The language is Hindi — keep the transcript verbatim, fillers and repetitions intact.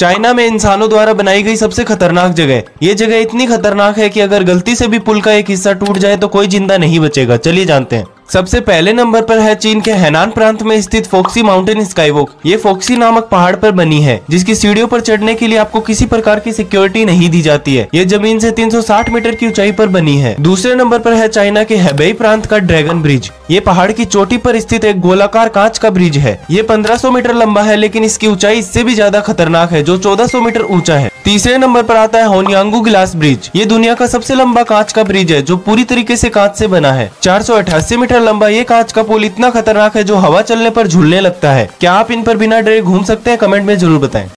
चाइना में इंसानों द्वारा बनाई गई सबसे खतरनाक जगह। ये जगह इतनी खतरनाक है कि अगर गलती से भी पुल का एक हिस्सा टूट जाए तो कोई जिंदा नहीं बचेगा। चलिए जानते हैं। सबसे पहले नंबर पर है चीन के हैनान प्रांत में स्थित फोक्सी माउंटेन स्काईवॉक। ये फोक्सी नामक पहाड़ पर बनी है, जिसकी सीढ़ियों पर चढ़ने के लिए आपको किसी प्रकार की सिक्योरिटी नहीं दी जाती है। ये जमीन से तीन सौ साठ मीटर की ऊंचाई पर बनी है। दूसरे नंबर पर है चाइना के हेबेई प्रांत का ड्रैगन ब्रिज। ये पहाड़ की चोटी पर स्थित एक गोलाकार कांच का ब्रिज है। ये पंद्रह सौ मीटर लंबा है, लेकिन इसकी ऊंचाई इससे भी ज्यादा खतरनाक है, जो चौदह सौ मीटर ऊंचा है। तीसरे नंबर पर आता है होनयांगू ग्लास ब्रिज। ये दुनिया का सबसे लंबा कांच का ब्रिज है, जो पूरी तरीके से कांच से बना है। चार सौ अठासी मीटर लंबा ये कांच का पुल इतना खतरनाक है जो हवा चलने पर झूलने लगता है। क्या आप इन पर बिना डरे घूम सकते हैं? कमेंट में जरूर बताएं।